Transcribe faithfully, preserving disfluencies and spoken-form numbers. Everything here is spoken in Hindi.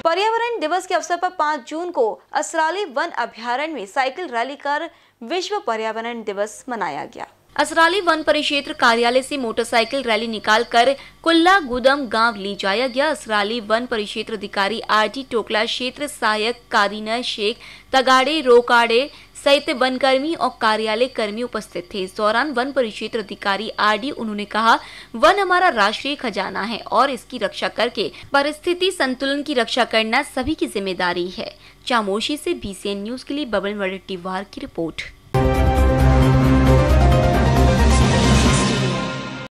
पर्यावरण दिवस के अवसर पर पाँच जून को असराली वन अभयारण्य में साइकिल रैली कर विश्व पर्यावरण दिवस मनाया गया। असराली वन परिक्षेत्र कार्यालय से मोटरसाइकिल रैली निकालकर कुल्ला गुदम गांव ले जाया गया। असराली वन परिक्षेत्र अधिकारी आर टी टोकला, क्षेत्र सहायक कादीना शेख, तगाड़े रोकाड़े सहित वनकर्मी और कार्यालय कर्मी उपस्थित थे। इस दौरान वन परिक्षेत्र अधिकारी आर डी उन्होंने कहा, वन हमारा राष्ट्रीय खजाना है और इसकी रक्षा करके परिस्थिति संतुलन की रक्षा करना सभी की जिम्मेदारी है। चामोशी से बी सी एन न्यूज के लिए बबल वडेट्टीवार की रिपोर्ट।